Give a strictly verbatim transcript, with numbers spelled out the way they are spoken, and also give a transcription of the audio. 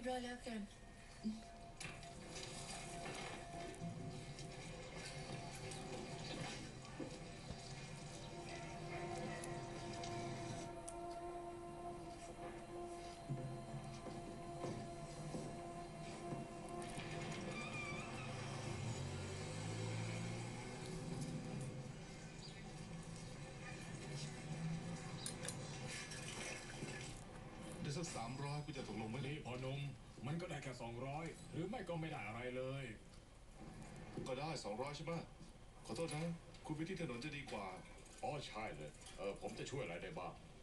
บร้อยแล้วกันได้สักสามร้อยกูจะตกลงไหมนี่พอหนุ่มมันก็ได้แค่สองร้อยหรือไม่ก็ไม่ได้อะไรเลยก็ได้สองร้อยใช่ไหมขอโทษนะคุณไปที่ถนนจะดีกว่าอ๋อใช่เลยเออผมจะช่วยอะไรได้บ้าง